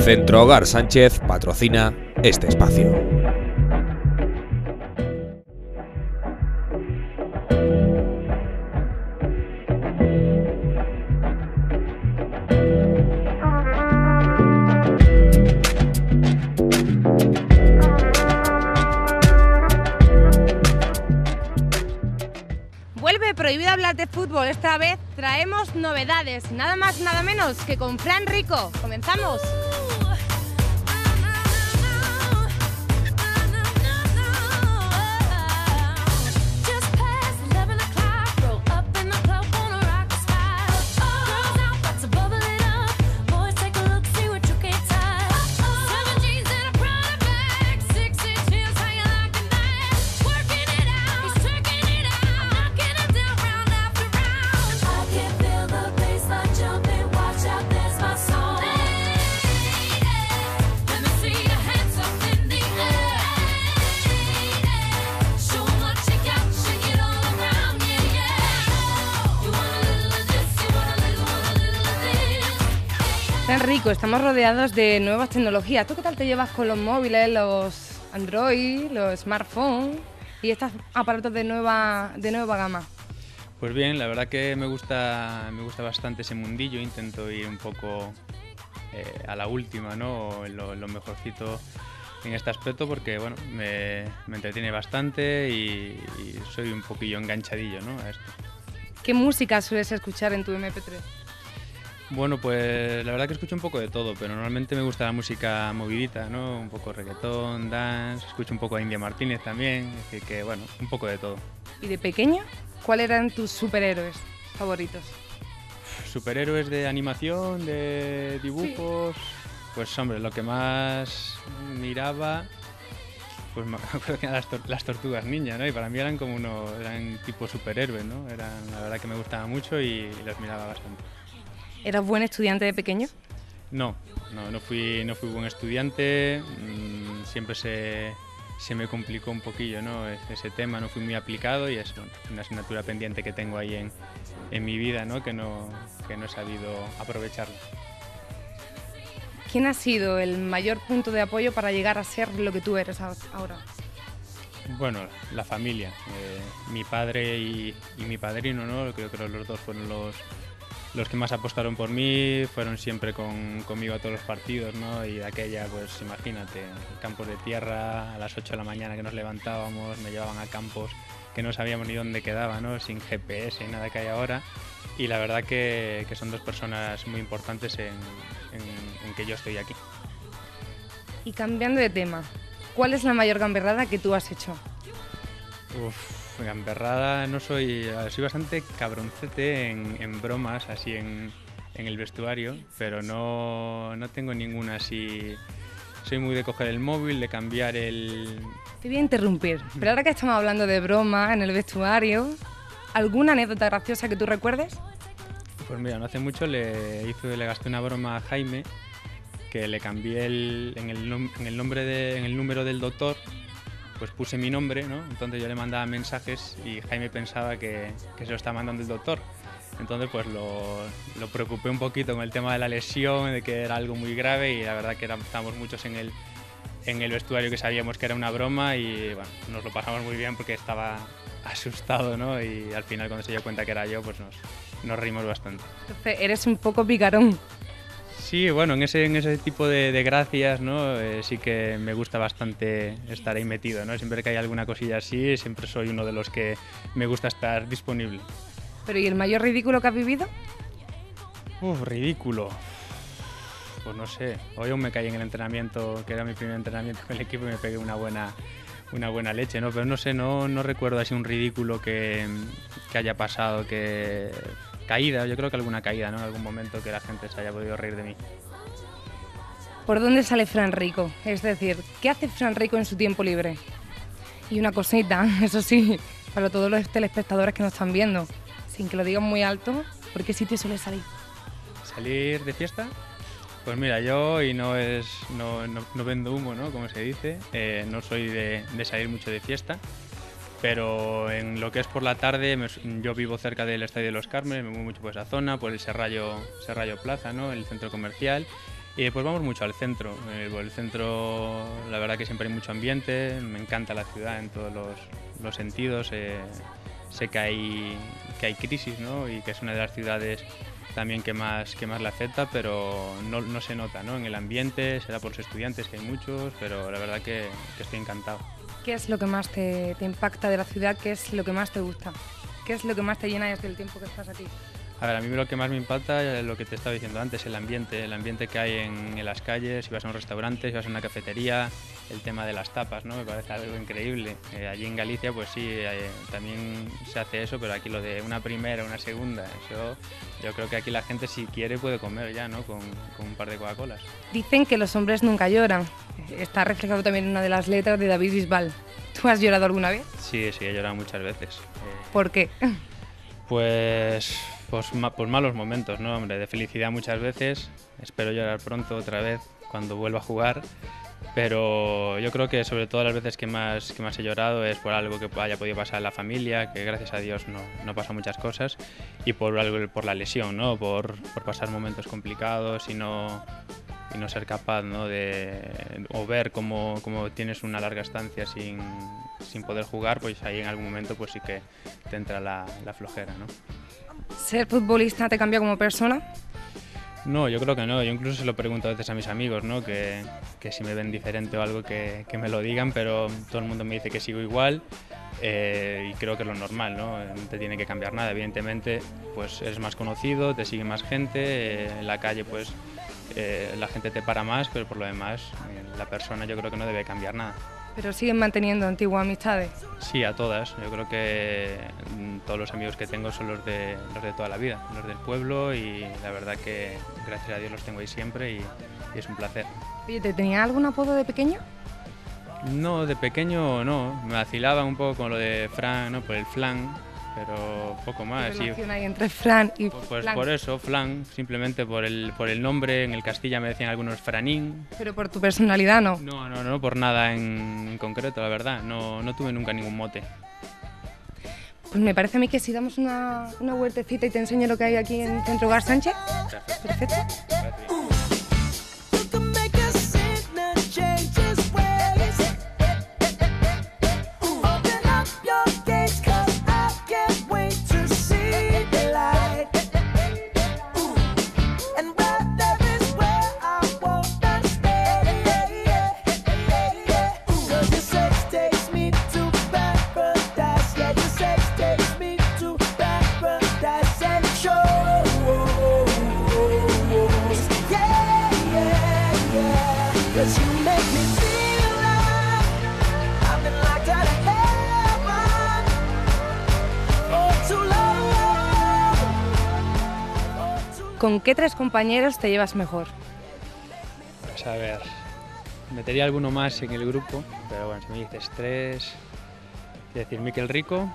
Centro Hogar Sánchez patrocina este espacio. Vuelve Prohibido hablar de fútbol. Esta vez traemos novedades, nada más nada menos que con Fran Rico. ¡Comenzamos! Fran Rico, estamos rodeados de nuevas tecnologías. ¿Tú qué tal te llevas con los móviles, los Android, los smartphones y estos aparatos de nueva gama? Pues bien, la verdad que me gusta bastante ese mundillo. Intento ir un poco a la última, ¿no? Lo mejorcito en este aspecto porque bueno, me entretiene bastante y soy un poquillo enganchadillo, ¿no? A esto. ¿Qué música sueles escuchar en tu MP3? Bueno, pues la verdad que escucho un poco de todo, pero normalmente me gusta la música movidita, ¿no? Un poco reggaetón, dance, escucho un poco a India Martínez también, es decir que bueno, un poco de todo. ¿Y de pequeño? ¿Cuáles eran tus superhéroes favoritos? Superhéroes de animación, de dibujos, sí. Pues hombre, lo que más miraba, pues me acuerdo que eran las tortugas ninja, ¿no? Y para mí eran eran tipo superhéroes, ¿no? La verdad que me gustaba mucho y los miraba bastante. ¿Eras buen estudiante de pequeño? No fui buen estudiante, siempre se me complicó un poquillo, ¿no? Ese tema, no fui muy aplicado y es una asignatura pendiente que tengo ahí en mi vida, ¿no? Que no he sabido aprovecharla. ¿Quién ha sido el mayor punto de apoyo para llegar a ser lo que tú eres ahora? Bueno, la familia, mi padre y mi padrino, ¿no? Creo que los dos fueron los que más apostaron por mí, fueron siempre conmigo a todos los partidos, ¿no? Y de aquella, pues imagínate, campos de tierra, a las 8 de la mañana que nos levantábamos, me llevaban a campos que no sabíamos ni dónde quedaba, ¿no? Sin GPS y nada que hay ahora. Y la verdad que son dos personas muy importantes en que yo estoy aquí. Y cambiando de tema, ¿cuál es la mayor gamberrada que tú has hecho? Gamberrada no soy bastante cabroncete en bromas, así en el vestuario, pero no tengo ninguna así. Soy muy de coger el móvil, de cambiar el... Te voy a interrumpir, pero ahora que estamos hablando de broma en el vestuario, ¿alguna anécdota graciosa que tú recuerdes? Pues mira, no hace mucho le gasté una broma a Jaime, que le cambié en el número del doctor, pues puse mi nombre, ¿no? Entonces yo le mandaba mensajes y Jaime pensaba que se lo estaba mandando el doctor. Entonces pues lo preocupé un poquito con el tema de la lesión, de que era algo muy grave y la verdad que estábamos muchos en el vestuario que sabíamos que era una broma y bueno, nos lo pasamos muy bien porque estaba asustado, ¿no? Y al final cuando se dio cuenta que era yo, pues nos reímos bastante. Entonces eres un poco picarón. Sí, bueno, en ese tipo de gracias, ¿no? Sí que me gusta bastante estar ahí metido, ¿no? Siempre que hay alguna cosilla así, siempre soy uno de los que me gusta estar disponible. ¿Pero y el mayor ridículo que has vivido? Ridículo. Pues no sé, hoy aún me caí en el entrenamiento, que era mi primer entrenamiento con el equipo y me pegué una buena leche, ¿no? Pero no sé, no recuerdo así un ridículo que haya pasado, Caída, yo creo que alguna caída, ¿no? En algún momento que la gente se haya podido reír de mí. ¿Por dónde sale Fran Rico? Es decir, ¿qué hace Fran Rico en su tiempo libre? Y una cosita, eso sí, para todos los telespectadores que nos están viendo, sin que lo digan muy alto, ¿por qué sitio suele salir? ¿Salir de fiesta? Pues mira, yo, y no vendo humo, ¿no? Como se dice, no soy de salir mucho de fiesta. Pero en lo que es por la tarde, yo vivo cerca del Estadio de los Cármenes, me muevo mucho por esa zona, por el Serrallo Plaza, ¿no? El centro comercial, Y después vamos mucho al centro. Por el centro, la verdad que siempre hay mucho ambiente, me encanta la ciudad en todos los sentidos. Sé que hay crisis, ¿no? Y que es una de las ciudades también que más le afecta, pero no se nota, ¿no? En el ambiente, será por los estudiantes, que hay muchos, pero la verdad que estoy encantado. ¿Qué es lo que más te impacta de la ciudad? ¿Qué es lo que más te gusta? ¿Qué es lo que más te llena desde el tiempo que estás aquí? A ver, a mí lo que más me impacta es lo que te estaba diciendo antes, el ambiente que hay en las calles, si vas a un restaurante, si vas a una cafetería, el tema de las tapas, ¿no? Me parece algo increíble. Allí en Galicia, pues sí, también se hace eso, pero aquí lo de una primera, una segunda, eso yo creo que aquí la gente si quiere puede comer ya, ¿no? Con un par de Coca-Colas. Dicen que los hombres nunca lloran. Está reflejado también en una de las letras de David Bisbal. ¿Tú has llorado alguna vez? Sí, he llorado muchas veces. ¿Por qué? Pues malos momentos, ¿no? Hombre, de felicidad muchas veces, espero llorar pronto otra vez cuando vuelva a jugar, pero yo creo que sobre todo las veces que más he llorado es por algo que haya podido pasar en la familia, que gracias a Dios no pasan muchas cosas, y por la lesión, ¿no? Por pasar momentos complicados y no ser capaz, ¿no? o ver cómo tienes una larga estancia sin poder jugar, pues ahí en algún momento pues sí que te entra la flojera, ¿no? ¿Ser futbolista te cambia como persona? No, yo creo que no. Yo incluso se lo pregunto a veces a mis amigos, ¿no? Que si me ven diferente o algo que me lo digan, pero todo el mundo me dice que sigo igual y creo que es lo normal, ¿no? No te tiene que cambiar nada. Evidentemente, pues eres más conocido, te sigue más gente, en la calle pues la gente te para más, pero por lo demás la persona yo creo que no debe cambiar nada. ¿Pero siguen manteniendo antiguas amistades? Sí, a todas. Yo creo que todos los amigos que tengo son los de toda la vida, los del pueblo, y la verdad que gracias a Dios los tengo ahí siempre y es un placer. Oye, ¿te tenía algún apodo de pequeño? No, de pequeño no. Me vacilaba un poco con lo de Fran, ¿no? Por el flan, pero poco más. ¿Qué relación hay entre Fran y pues flan? por eso, flan, simplemente por el nombre. En el Castilla me decían algunos Franín. Pero por tu personalidad, ¿no? No, por nada en concreto, la verdad. No tuve nunca ningún mote. Pues me parece a mí que si damos una vueltecita y te enseño lo que hay aquí en Centro Hogar Sánchez. Perfecto. ¿Con qué tres compañeros te llevas mejor? Pues a ver, metería alguno más en el grupo, pero bueno, si me dices tres, quiero decir Miquel Rico,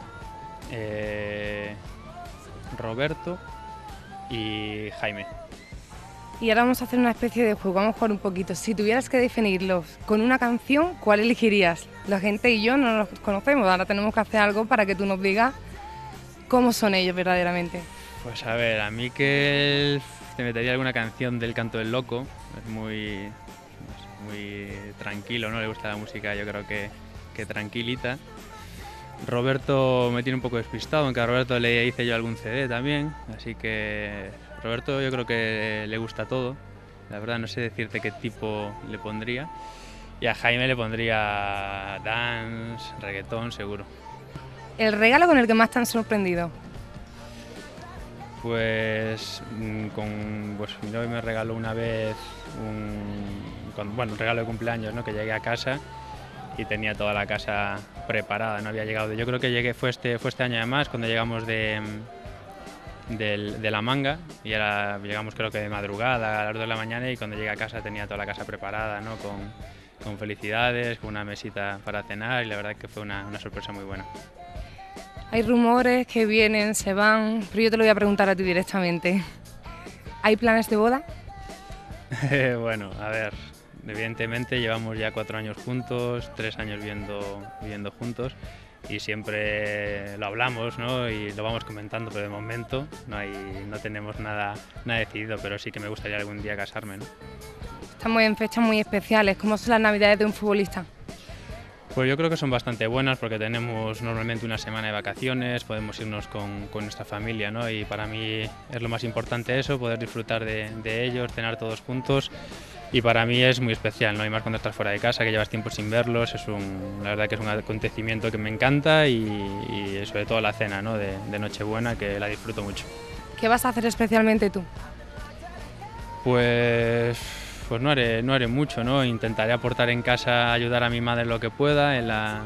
Roberto y Jaime. Y ahora vamos a hacer una especie de juego, vamos a jugar un poquito. Si tuvieras que definirlos con una canción, ¿cuál elegirías? La gente y yo no los conocemos, ahora tenemos que hacer algo para que tú nos digas cómo son ellos verdaderamente. Pues a ver, a Miquel te metería alguna canción del Canto del Loco, es muy tranquilo, ¿no? Le gusta la música, yo creo que tranquilita. Roberto me tiene un poco despistado, aunque a Roberto le hice yo algún CD también, así que Roberto yo creo que le gusta todo, la verdad no sé decirte qué tipo le pondría. Y a Jaime le pondría dance, reggaetón, seguro. ¿El regalo con el que más te han sorprendido? Pues mi novio me regaló una vez un regalo de cumpleaños, ¿no? Que llegué a casa y tenía toda la casa preparada, no había llegado. Yo creo que fue este año además, cuando llegamos de La Manga, y llegamos creo que de madrugada a las 2 de la mañana, y cuando llegué a casa tenía toda la casa preparada, ¿no? Con felicidades, con una mesita para cenar, y la verdad que fue una sorpresa muy buena. Hay rumores que vienen, se van, pero yo te lo voy a preguntar a ti directamente. ¿Hay planes de boda? Bueno, a ver, evidentemente llevamos ya 4 años juntos, 3 años viviendo juntos, y siempre lo hablamos, ¿no? Y lo vamos comentando, pero de momento no tenemos nada decidido, pero sí que me gustaría algún día casarme, ¿no? Estamos en fechas muy especiales. ¿Cómo son las navidades de un futbolista? Pues yo creo que son bastante buenas porque tenemos normalmente una semana de vacaciones, podemos irnos con nuestra familia, ¿no? Y para mí es lo más importante eso, poder disfrutar de ellos, cenar todos juntos, y para mí es muy especial, ¿no? Y más cuando estás fuera de casa, que llevas tiempo sin verlos, la verdad que es un acontecimiento que me encanta, y sobre todo la cena, ¿no? de Nochebuena, que la disfruto mucho. ¿Qué vas a hacer especialmente tú? Pues no haré mucho, ¿no? Intentaré aportar en casa, ayudar a mi madre lo que pueda en la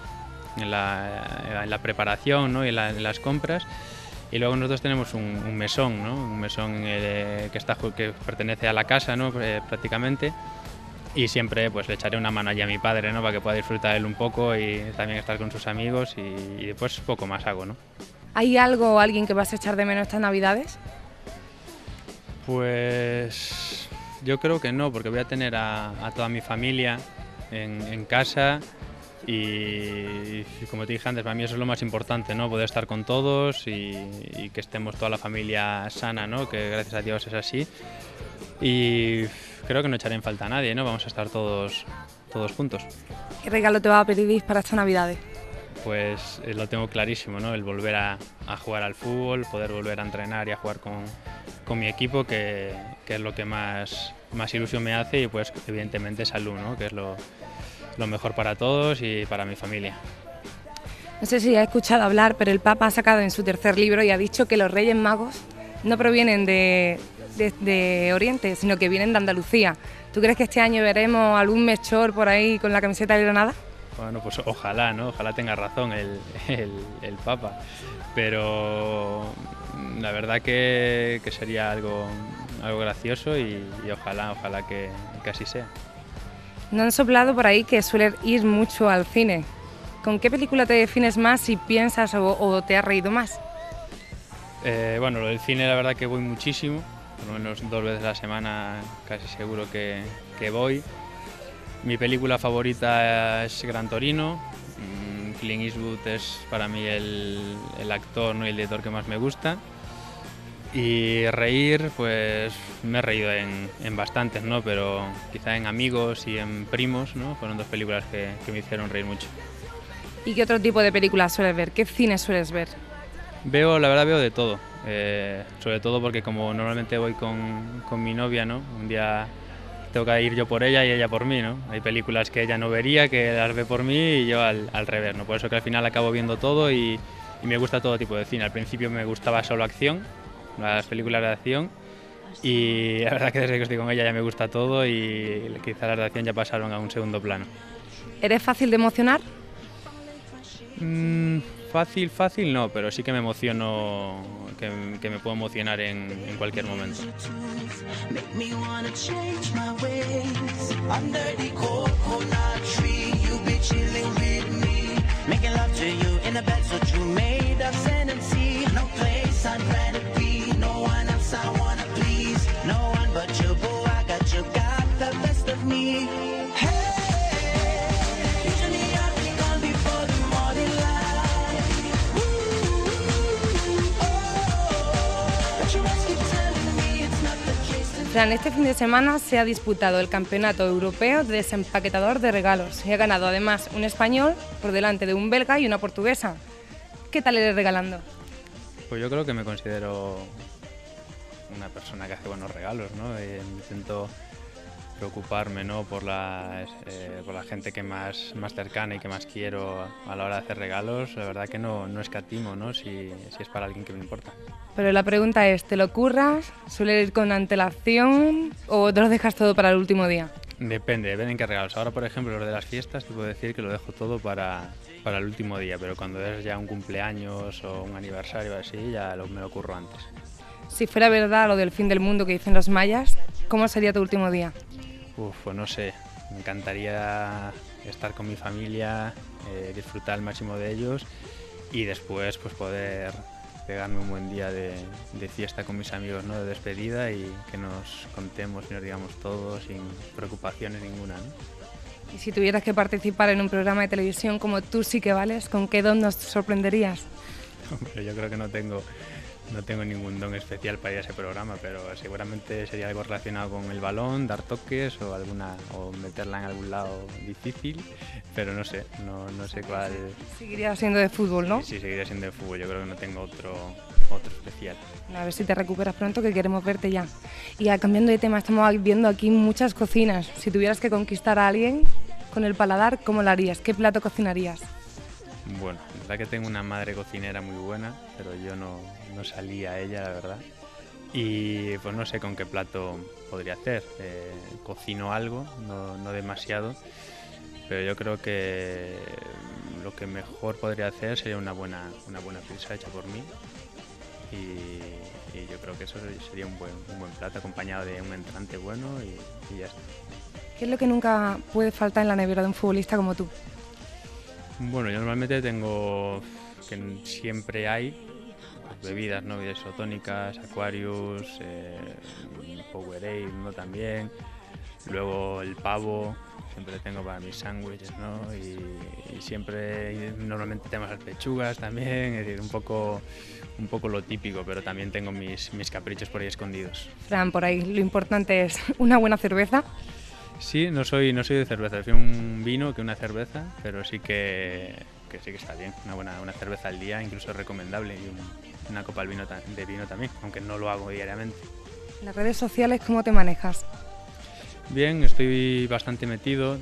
preparación, ¿no? Y en las compras. Y luego nosotros tenemos un mesón, ¿no? Un mesón que pertenece a la casa, ¿no? Prácticamente. Y siempre pues le echaré una mano allí a mi padre, ¿no? Para que pueda disfrutar él un poco y también estar con sus amigos, y después poco más hago, ¿no? ¿Hay algo o alguien que vas a echar de menos estas navidades? Pues yo creo que no, porque voy a tener a toda mi familia en casa, y como te dije antes, para mí eso es lo más importante, ¿no? Poder estar con todos y que estemos toda la familia sana, ¿no? Que gracias a Dios es así, y creo que no echaré en falta a nadie, ¿no? Vamos a estar todos juntos. ¿Qué regalo te va a pedir para estas navidades? Pues lo tengo clarísimo, ¿no? El volver a jugar al fútbol, poder volver a entrenar y a jugar con mi equipo, que es lo que más ilusión me hace, y pues evidentemente salud, ¿no? Que es lo mejor para todos y para mi familia. No sé si has escuchado hablar, pero el Papa ha sacado en su tercer libro y ha dicho que los Reyes Magos no provienen de Oriente, sino que vienen de Andalucía. ¿Tú crees que este año veremos algún Melchor por ahí con la camiseta de Granada? Bueno, pues ojalá, ¿no? Ojalá tenga razón el Papa, pero la verdad que sería algo gracioso, y ojalá que así sea. No han soplado por ahí que sueles ir mucho al cine. ¿Con qué película te defines más, si piensas o te has reído más? Bueno, lo del cine la verdad que voy muchísimo, por lo menos 2 veces a la semana casi seguro que voy. Mi película favorita es Gran Torino. Clint Eastwood es para mí el actor, ¿no? Y el director que más me gusta. Y reír, pues me he reído en bastantes, ¿no? Pero quizá en Amigos y en Primos, ¿no? Fueron 2 películas que me hicieron reír mucho. ¿Y qué otro tipo de películas sueles ver? ¿Qué cine sueles ver? La verdad veo de todo, sobre todo porque como normalmente voy con mi novia, ¿no? Un día tengo que ir yo por ella y ella por mí, ¿no? Hay películas que ella no vería, que las ve por mí, y yo al revés, ¿no? Por eso que al final acabo viendo todo, y me gusta todo tipo de cine. Al principio me gustaba solo acción, las películas de acción, y la verdad que desde que estoy con ella ya me gusta todo, y quizá las de acción ya pasaron a un segundo plano. ¿Eres fácil de emocionar? Fácil no, pero sí que me emociono, que me puedo emocionar en cualquier momento. Fran, este fin de semana se ha disputado el Campeonato Europeo de Desempaquetador de Regalos y ha ganado además un español por delante de un belga y una portuguesa. ¿Qué tal eres regalando? Pues yo creo que me considero una persona que hace buenos regalos, ¿no? Intento preocuparme, ¿no? por la gente que más cercana y que más quiero a la hora de hacer regalos. La verdad que no escatimo, ¿no? Si es para alguien que me importa. Pero la pregunta es, ¿te lo curras? ¿Sueles ir con antelación o te lo dejas todo para el último día? Depende en qué regalos. Ahora, por ejemplo, los de las fiestas, te puedo decir que lo dejo todo para el último día, pero cuando es ya un cumpleaños o un aniversario así, ya me lo curro antes. Si fuera verdad lo del fin del mundo que dicen los mayas, ¿cómo sería tu último día? Pues no sé, me encantaría estar con mi familia, disfrutar al máximo de ellos, y después pues poder pegarme un buen día de fiesta con mis amigos, ¿no? De despedida, y que nos contemos y nos digamos todo sin preocupaciones ninguna, ¿no? Y si tuvieras que participar en un programa de televisión como Tú sí que vales, ¿con qué don nos sorprenderías? Hombre, yo creo que no tengo ningún don especial para ir a ese programa, pero seguramente sería algo relacionado con el balón, dar toques o meterla en algún lado difícil, pero no sé cuál. Seguiría siendo de fútbol, ¿no? Sí, seguiría siendo de fútbol, yo creo que no tengo otro especial. A ver si te recuperas pronto, que queremos verte ya. Y cambiando de tema, estamos viendo aquí muchas cocinas. Si tuvieras que conquistar a alguien con el paladar, ¿cómo lo harías? ¿Qué plato cocinarías? Bueno, la verdad que tengo una madre cocinera muy buena, pero yo no salí a ella, la verdad. Y pues no sé con qué plato podría hacer. Cocino algo, no demasiado, pero yo creo que lo que mejor podría hacer sería una buena pizza hecha por mí. Y yo creo que eso sería un buen plato acompañado de un entrante bueno y ya está. ¿Qué es lo que nunca puede faltar en la nevera de un futbolista como tú? Bueno, yo normalmente tengo que siempre hay bebidas, ¿no? Bebidas isotónicas, Aquarius, Powerade, ¿no? También. Luego el pavo, siempre tengo para mis sándwiches, ¿no? Y siempre, normalmente tenemos las pechugas también, es decir, un poco lo típico, pero también tengo mis caprichos por ahí escondidos. Fran, por ahí lo importante es una buena cerveza. Sí, no soy de cerveza, prefiero un vino que una cerveza, pero sí que está bien, una cerveza al día, incluso es recomendable, y una copa de vino también, aunque no lo hago diariamente. ¿En las redes sociales cómo te manejas? Bien, estoy bastante metido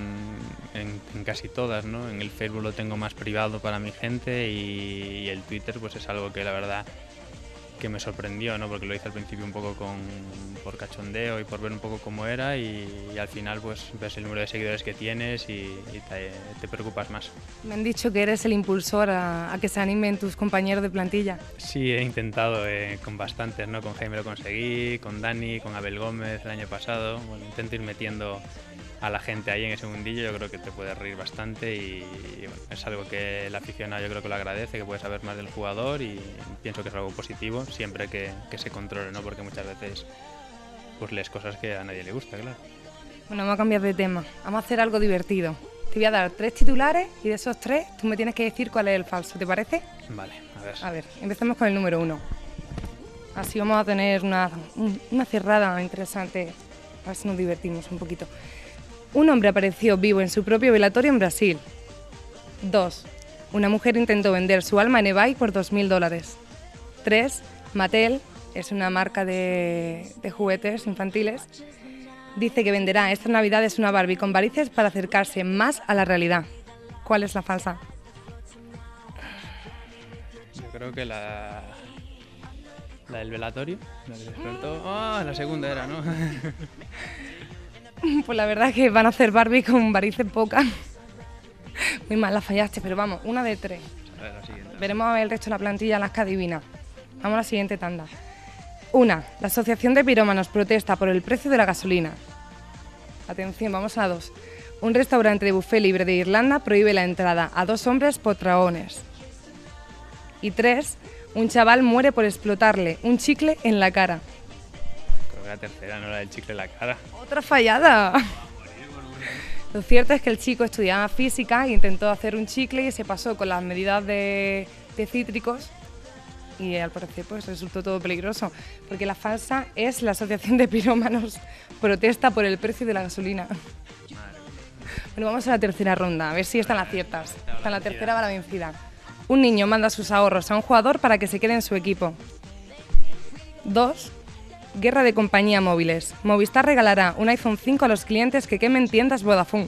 en casi todas, ¿no? En el Facebook lo tengo más privado para mi gente y el Twitter pues es algo que la verdad que me sorprendió, ¿no? Porque lo hice al principio un poco por cachondeo y por ver un poco cómo era y al final pues ves el número de seguidores que tienes y te preocupas más. Me han dicho que eres el impulsor a que se animen tus compañeros de plantilla. Sí, he intentado con bastantes, ¿no? Con Jaime lo conseguí, con Dani, con Abel Gómez el año pasado. Bueno, intento ir metiendo a la gente ahí en ese mundillo, yo creo que te puedes reír bastante y bueno, es algo que el aficionado yo creo que lo agradece, que puede saber más del jugador y pienso que es algo positivo siempre que se controle, ¿no? Porque muchas veces pues lees cosas que a nadie le gusta, claro. Bueno, vamos a cambiar de tema, vamos a hacer algo divertido. Te voy a dar 3 titulares y de esos 3 tú me tienes que decir cuál es el falso, ¿te parece? Vale, a ver. A ver, empecemos con el número 1. Así vamos a tener una cerrada interesante, a ver si nos divertimos un poquito. Un hombre apareció vivo en su propio velatorio en Brasil. 2. Una mujer intentó vender su alma en eBay por $2.000. 3. Mattel, es una marca de juguetes infantiles, dice que venderá estas navidades una Barbie con varices para acercarse más a la realidad. ¿Cuál es la falsa? Yo creo que la del velatorio, la del experto. La segunda era, ¿no? Pues la verdad es que van a hacer Barbie con varices pocas. Muy mal, la fallaste, pero vamos, una de 3. A ver, la siguiente. Veremos a ver el resto de la plantilla, las que adivina. Vamos a la siguiente tanda. 1. La Asociación de Pirómanos protesta por el precio de la gasolina. Atención, vamos a la 2. Un restaurante de buffet libre de Irlanda prohíbe la entrada a 2 hombres por tragones. Y 3. Un chaval muere por explotarle un chicle en la cara. Creo que la tercera, no la del chicle en la cara. ¡Otra fallada! Lo cierto es que el chico estudiaba física e intentó hacer un chicle y se pasó con las medidas de cítricos y al parecer pues resultó todo peligroso, porque la falsa es la Asociación de Pirómanos protesta por el precio de la gasolina. Bueno, vamos a la tercera ronda, a ver si están las ciertas. Está la tercera va la vencida. Un niño manda sus ahorros a un jugador para que se quede en su equipo. 2. Guerra de compañía móviles. Movistar regalará un iPhone 5 a los clientes que quemen tiendas Vodafone.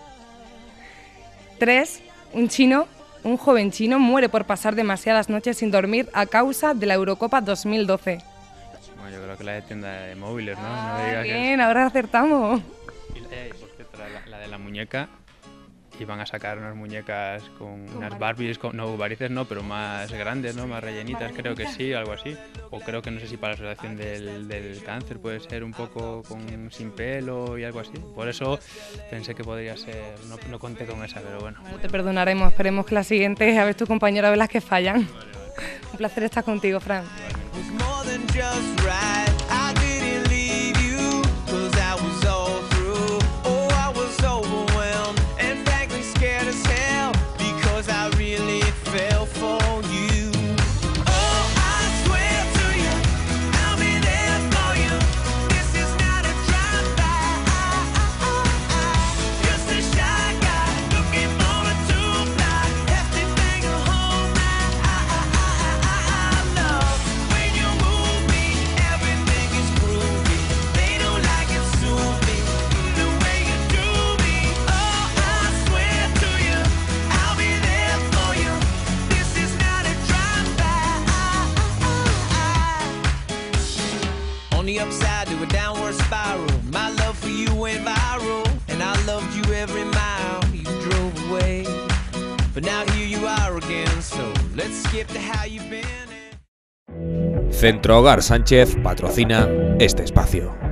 3. Un joven chino muere por pasar demasiadas noches sin dormir a causa de la Eurocopa 2012. Bueno, yo creo que la de tienda de móviles, ¿no? No me digas Bien, ahora acertamos. Y por cierto, la de la muñeca, iban a sacar unas muñecas con unas Barbies, no varices no, pero más grandes, ¿no? Más rellenitas, creo que sí, algo así. O creo que no sé si para la asociación del cáncer puede ser un poco sin pelo y algo así. Por eso pensé que podría ser, no conté con esa, pero bueno. Bueno, te perdonaremos, esperemos que la siguiente, a ver tu compañero, a ver las que fallan. Un placer estar contigo, Fran. On the upside to a downward spiral, my love for you went viral, and I loved you every mile you drove away. But now here you are again, so let's skip to how you've been. Centro Hogar Sánchez patrocina este espacio.